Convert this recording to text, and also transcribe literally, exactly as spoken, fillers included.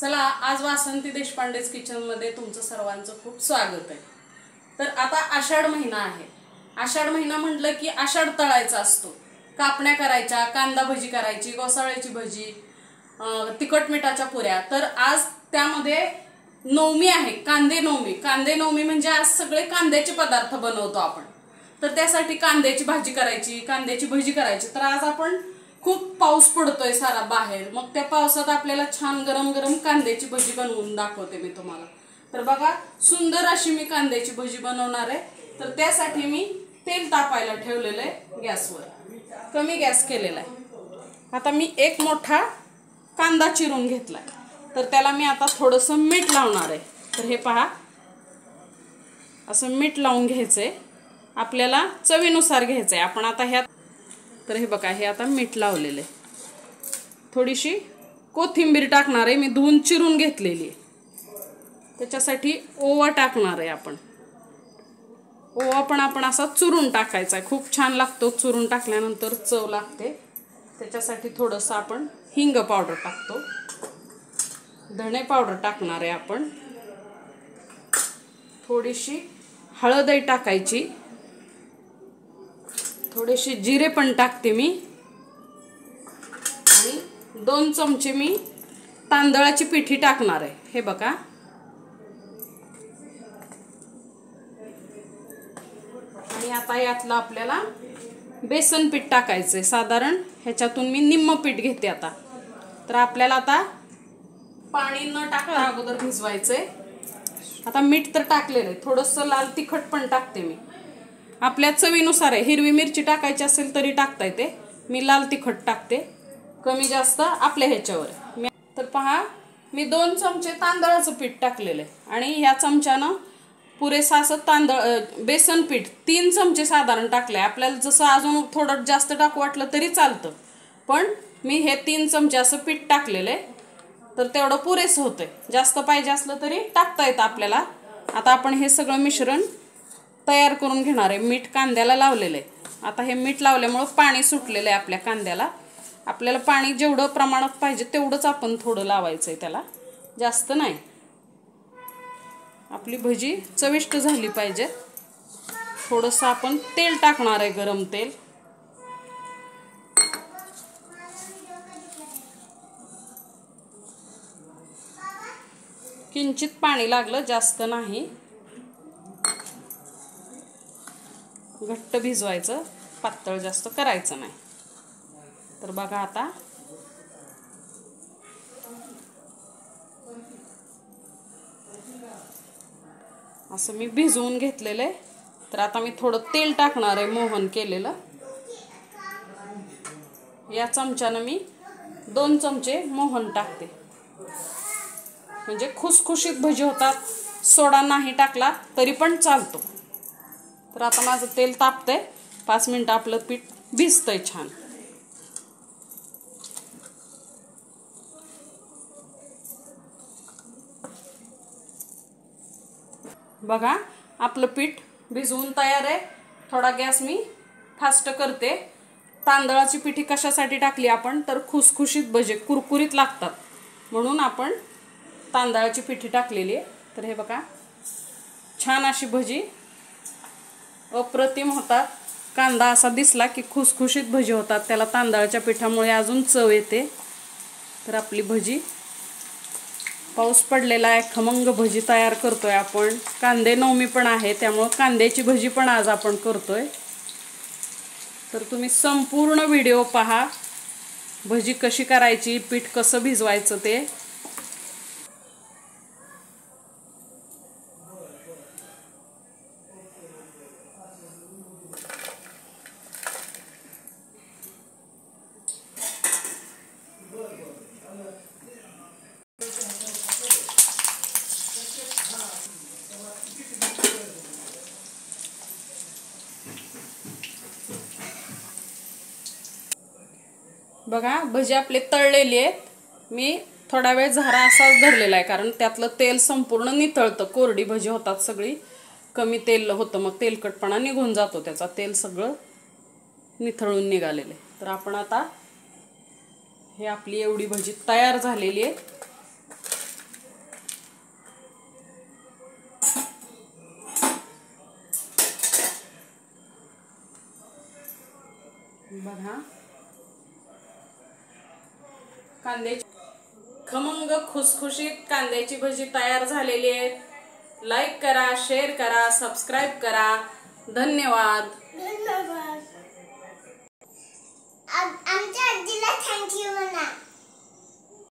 चला आज वासंती देशपांडेज किचन मध्ये तुमचं सर्वांचं खूप स्वागत आहे। तर आता आषाढ महिना आहे। आषाढ महिना म्हटलं की आषाढ तळायचा असतो, कापण्या करायच्या, कांदा भजी करायची, गोसाळ्याची भजी, तिखट मिठाच्या पुऱ्या। तर आज त्यामध्ये नवमी आहे, कांदे नवमी। कांदे नवमी म्हणजे आज सगळे कांद्याचे पदार्थ बनवतो आपण। तर त्यासाठी कांद्याची भाजी करायची, कांद्याची भजी करायची। तर आज आपण खूप पाऊस पडतोय सारा बाहेर, मग त्या पावसात आपल्याला छान गरम गरम कांद्याची भजी बनवून दाखवते मी तुम्हाला। तर बघा सुंदर अशी मी कांद्याची भजी बनवणार आहे। तर त्यासाठी मी तेल तापायला ठेवलेलं आहे गॅसवर, कमी गॅस केलेला आहे। आता मी एक मोठा कांदा चिरून घेतलाय, तर त्याला मी आता थोडंसं मीठ लावणार आहे। तर हे पहा, असं मीठ लावून घ्यायचंय, आपल्याला चवीनुसार घ्यायचंय आपण। आता ह्यात तर हे बघा, हे आता मीठ लावलेलं आहे। थोडीशी कोथिंबीर टाकणार आहे, मी धुवून चिरून घेतलेली आहे। त्याच्यासाठी ओवा टाकणार आहे आपण। ओवा पण आपण असा चुरून टाकायचा आहे, खूप छान लागतो चुरून टाकल्यानंतर, चव लागते। त्याच्यासाठी थोडंसं आपण हिंग पावडर टाकतो, धणे पावडर टाकणार आहे आपण, थोडीशी हळदही टाकायची, थोडेसे जिरे पण टाकते मी, आणि दोन चमचे मी तांदळाची पिठी टाकणार आहे। हे बघा, आणि आता यातलं आपल्याला बेसन पीठ टाकायचंय। साधारण ह्याच्यातून मी निम्म पीठ घेते आता। तर आपल्याला आता पाणी न टाकता अगोदर भिजवायचंय। आता मीठ तर टाकलेलं आहे, थोडंसं लाल तिखट पण टाकते मी, आपल्या चवीनुसार आहे। हिरवी मिरची टाकायची असेल तरी टाकता येते, मी लाल तिखट टाकते, कमी जास्त आपल्या ह्याच्यावर। तर पहा, मी दोन चमचे तांदळाचं पीठ टाकलेलं आहे, आणि ह्या चमच्यानं पुरेसा असं तांदळ बेसन पीठ तीन चमचे साधारण टाकले। आपल्याला जसं अजून थोडं जास्त टाकू वाटलं तरी चालतं, पण मी हे तीन चमचे असं पीठ टाकलेलं आहे, तर तेवढं पुरेसं होतंय। जास्त पाहिजे असलं तरी टाकता येतं आपल्याला। आता आपण हे सगळं मिश्रण तयार करून घेणार आहे। मीठ कांद्याला लावलेलं आहे, आता हे मीठ लावल्यामुळं पाणी सुटलेलं आहे आपल्या कांद्याला। आपल्याला पाणी जेवढं प्रमाणात पाहिजे तेवढंच आपण थोडं लावायचं आहे त्याला, जास्त नाही। आपली भजी चविष्ट झाली पाहिजे। थोडंसं आपण तेल टाकणार आहे, गरम तेल। किंचित पाणी लागलं, जास्त नाही। घट्ट भिजवायचं, पातळ जास्त करायचं नाही। तर बघा आता असं मी भिजवून घेतलेलं आहे। तर आता मी थोडं तेल टाकणार आहे, मोहन केलेलं। या चमच्यानं मी दोन चमचे मोहन टाकते, म्हणजे खुसखुशीत भजी होतात। सोडा नाही टाकला तरी पण चालतो। तर आता माझं तेल तापतंय, पाच मिनिटं आपलं पीठ भिजतंय छान। बघा, आपलं पीठ भिजवून तयार आहे। थोडा गॅस मी फास्ट करते। तांदळाची पिठी कशासाठी टाकली आपण, तर खुसखुशीत भजे कुरकुरीत लागतात म्हणून आपण तांदळाची पिठी टाकलेली आहे। तर हे बघा, छान अशी भजी अप्रतिम होतात। कांदा असा दिसला की खुसखुशीत भजी होतात, त्याला तांदळाच्या पिठामुळे अजून चव येते। तर आपली भजी, पाऊस पडलेला आहे, खमंग भजी तयार करतोय आपण। कांदे नवमी पण आहे, त्यामुळे कांद्याची भजी पण आज आपण करतोय। तर तुम्ही संपूर्ण व्हिडिओ पहा, भजी कशी करायची, पीठ कसं भिजवायचं ते। बघा, भजी आपले तळलेली आहेत। मी थोडा वेळ झारा असाच धरलेला आहे, कारण त्यातलं तेल संपूर्ण नितळतं। कोरडी भजी होतात सगळी, कमी तेल होतं, मग तेलकटपणा निघून जातो त्याचा, तेल सगळं निथळून निघालेलं आहे। तर आपण आता हे आपली एवढी भजी तयार झालेली आहे। बघा कांद्याची खमंग खुसखुशीत कांद्याची भजी तयार झालेली आहे. लाईक करा, शेअर करा, सबस्क्राईब करा. धन्यवाद. धन्यवाद. आमच्या आजीला थँक्यू म्हणा.